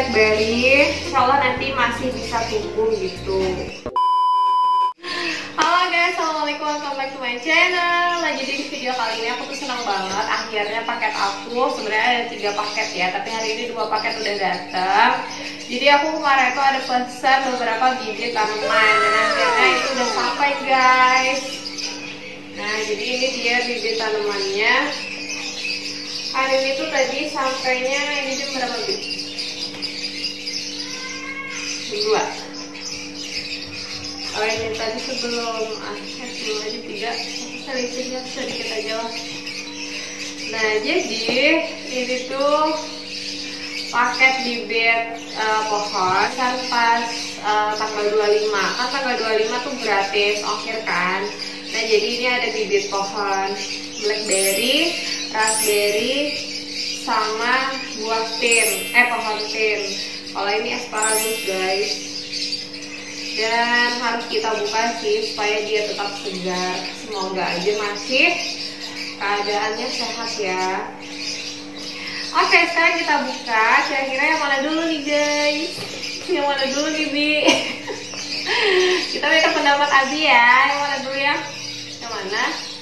blackberry. Insya Allah nanti masih bisa tumbuh gitu. Halo guys, assalamualaikum, welcome back to my channel. Nah, jadi di video kali ini aku tuh senang banget. Akhirnya paket aku sebenarnya ada 3 paket ya, tapi hari ini 2 paket udah datang. Jadi aku kemarin tuh ada pesan beberapa bibit tanaman dan akhirnya itu udah sampai guys. Nah, jadi ini dia bibit tanamannya. Hari ini tuh tadi sampainya ini jam berapa bibit? 2. Kalau ini tadi sebelum aja 3, sedikit aja lah. Nah, jadi ini tuh paket bibit pohon kan pas tanggal 25. Kan tanggal 25 tuh gratis ongkir kan. Nah, jadi ini ada bibit pohon blackberry, raspberry, sama buah tin, pohon tin. Kalau ini asparagus guys. Dan harus kita buka sih supaya dia tetap segar. Semoga aja masih keadaannya sehat ya. Oke, sekarang kita buka. Kira-kira yang mana dulu nih guys? Yang mana dulu nih Bi? Kita minta pendapat Abi ya. Yang mana dulu ya? Yang mana?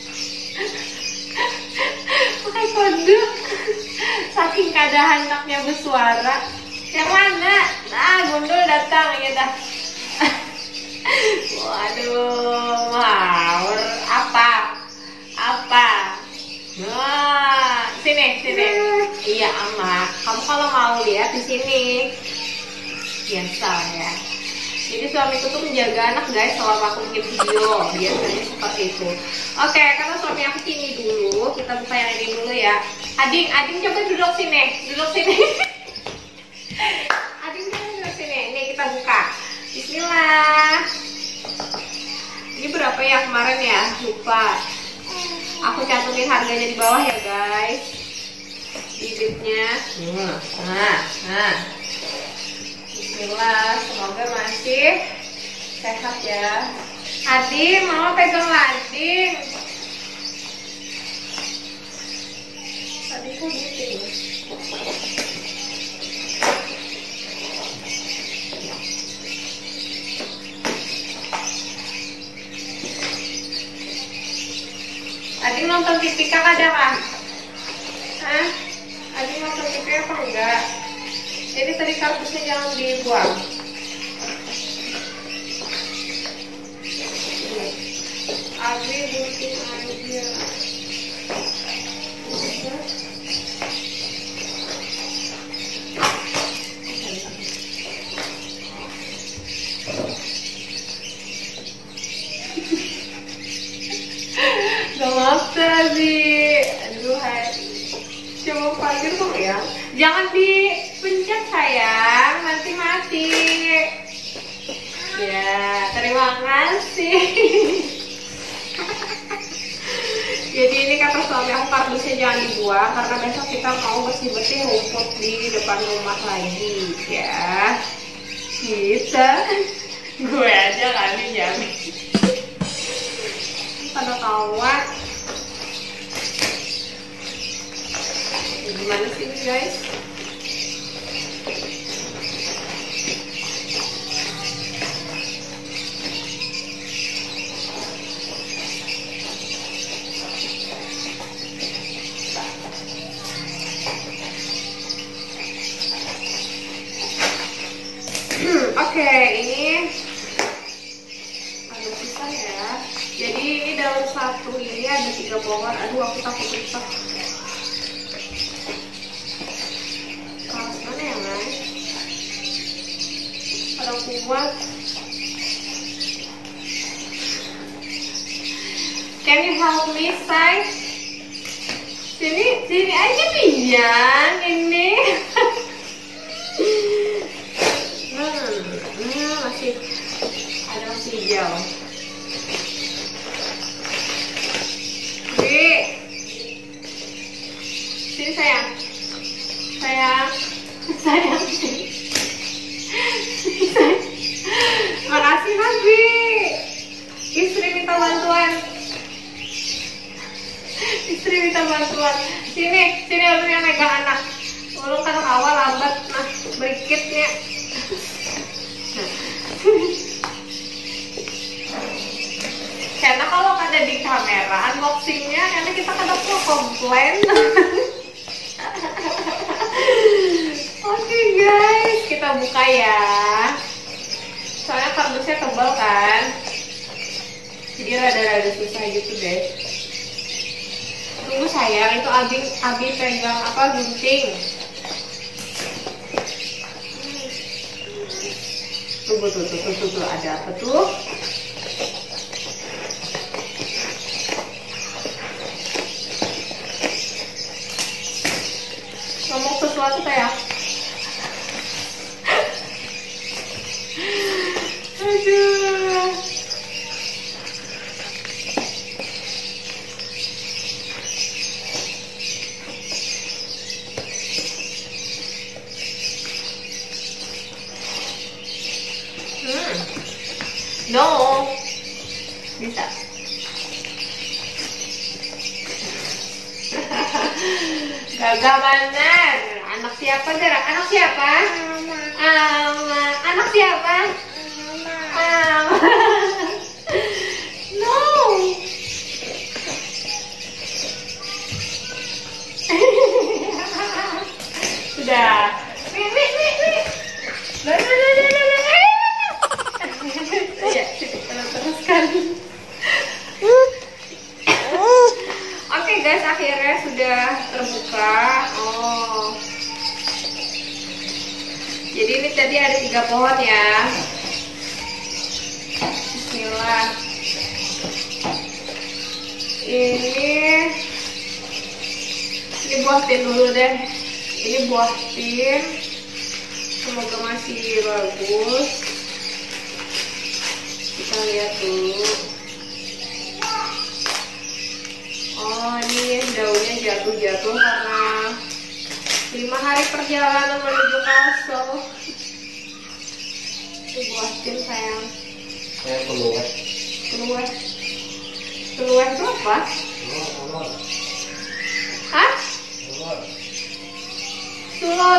Pakai kode. Saking kada anaknya bersuara. Yang mana? Nah, Gundul datang ya dah. Waduh, mawar apa? Nah, sini. Iya, Ama. Kamu kalau mau lihat di sini. Biasa ya. Jadi suamiku tuh menjaga anak guys selama aku bikin video. Biasanya seperti itu. Oke, karena suami aku sini dulu, kita buka yang ini dulu ya. Ading coba duduk sini. Ading coba duduk sini. Nih kita buka. Bismillah. Ini berapa ya kemarin ya? Lupa. Aku cantumin harganya di bawah ya guys. Bibitnya. Nah. Bismillah. Semoga masih sehat ya. Ading, mama pegang lading. Tadi kok gitu. Ading nonton TV kak ada kah? Hah? Ading nonton TV apa enggak? Jadi tadi kardusnya jangan dibuang. Abi butuh aja. Gak maafkan Abi. Aduh, coba panggil dong ya. Jangan dipencet sayang, nanti mati. Ya, terima kasih. Jadi ini kata suami aku kardusnya jangan dibuang karena besok kita mau bersih-bersih rumput di depan rumah lagi ya. Kita gue aja kali jamin. Pada kawan. Gimana sih guys? Oke, ini agak susah ya. Jadi ini dalam satu ini ada 3 pohon. Aduh, aku takut rusak. Kaos mana ya guys? Ada kuat. Can you help me, Say? Sini aja pinjang ini. Masih ada hijau. Sini sayang. Makasih Nabi. Istri minta bantuan. Sini lu yang megang anak. Lu kan awal lambat, nah beri dikitnya. Karena kalau ada di kamera unboxingnya, karena kita kada perlu komplain. Oke guys, kita buka ya. Soalnya kardusnya tebal kan, jadi rada-rada susah gitu guys. Tunggu sayang, itu Abi pegang apa, gunting. Tunggu, ada apa tuh? Ngomong sesuatu sayang. Aduh. No, bisa. Gagah bener. Anak siapa gerak? Anak siapa? Ama. Anak siapa? Ama. No. Sudah. Nih. Ya, teruskan. Oke guys, akhirnya sudah terbuka. Oh, jadi ini tadi ada 3 pohon ya. Bismillah. Ini buah tin dulu deh. Ini buah tin. Semoga masih bagus. Kita lihat dulu. Oh, ini daunnya jatuh karena 5 hari perjalanan menuju Kalsel. Ini buah tin sayang. Keluar itu apa? Hah? Sulur.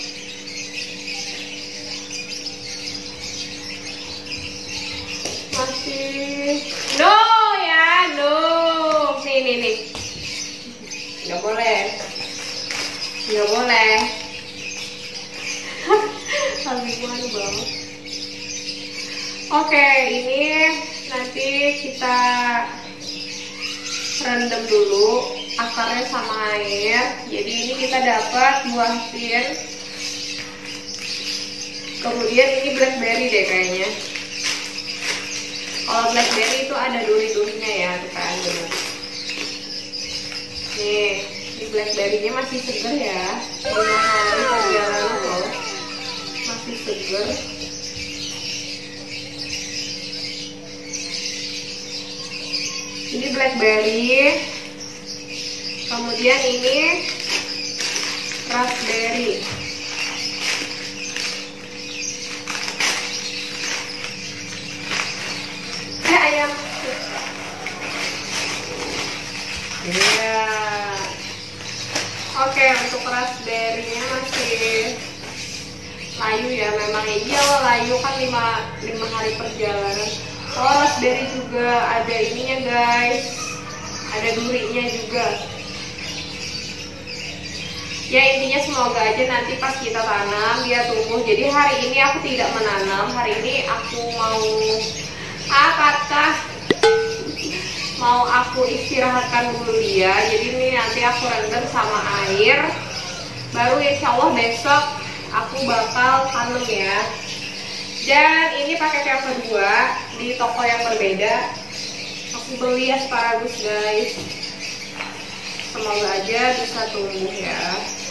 Masih no ya, no. Nih. Nggak boleh. Habis malu banget. Oke, ini nanti kita rendam dulu akarnya sama air. Jadi ini kita dapat buah tin. Kemudian ini blackberry deh kayaknya. Kalau blackberry itu ada duri-durinya ya, tuh kan bener. Nih, ini blackberry-nya masih seger ya. 5 hari perjalanan loh, masih seger. Ini blackberry. Kemudian ini raspberry. Ayam. Iya. Oke, untuk raspberry-nya masih layu ya, memang iya layu kan 5 hari perjalanan. Oh, raspberry juga ada ininya guys, ada durinya juga. Ya intinya semoga aja nanti pas kita tanam dia tumbuh. Jadi hari ini aku tidak menanam, hari ini aku mau aku istirahatkan dulu dia. Jadi ini nanti aku rendam sama air, baru insya Allah besok aku bakal tanam ya. Dan ini paket yang kedua di toko yang berbeda. Aku beli asparagus guys. Semoga aja bisa tumbuh ya.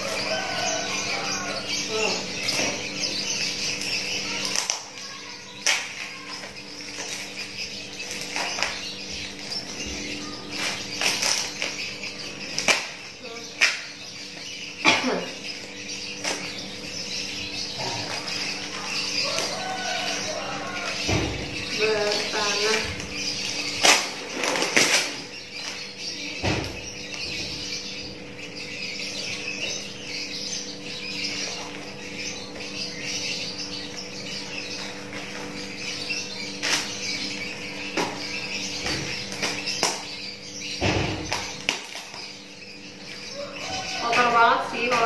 Bertanah.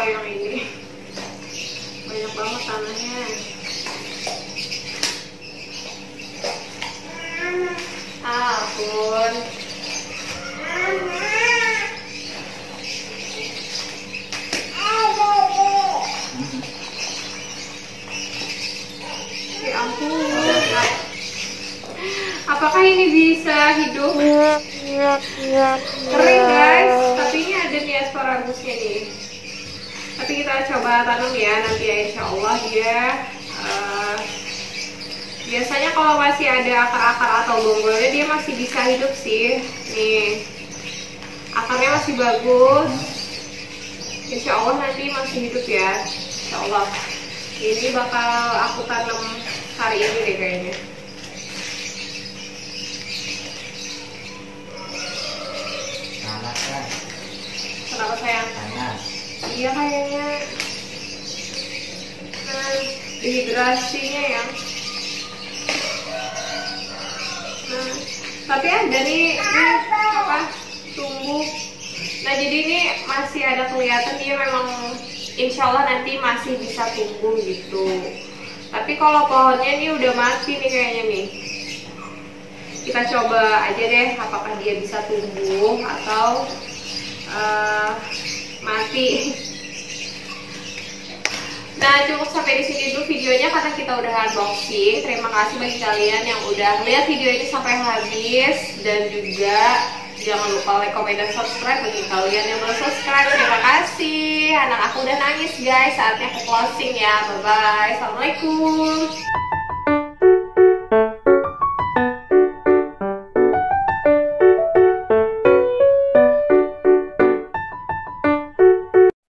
yang ini. Banyak banget tanahnya. Ampun. Ya ampun. Apakah ini bisa hidup? Kering guys, tapi ini ada nih asparagusnya nih. Tapi kita coba tanam ya nanti ya, insya Allah dia biasanya kalau masih ada akar-akar atau bonggolnya dia masih bisa hidup sih. Nih akarnya masih bagus, insya Allah nanti masih hidup ya, insya Allah. Ini bakal aku tanam hari ini deh kayaknya. Kenapa sayang? Panas. Iya kayaknya. Nah, dehidrasinya ya. Nah, tapi ada nih apa tumbuh. Nah jadi ini masih ada kelihatan dia memang insya Allah nanti masih bisa tumbuh gitu. Tapi kalau pohonnya ini udah mati nih kayaknya nih. Kita coba aja deh apakah dia bisa tumbuh atau mati. Nah cukup sampai di sini dulu videonya karena kita udah unboxing. Terima kasih bagi kalian yang udah lihat video ini sampai habis, dan juga jangan lupa like, comment, dan subscribe bagi kalian yang belum subscribe. Terima kasih. Anak aku udah nangis guys, saatnya aku closing ya. Bye bye. Assalamualaikum.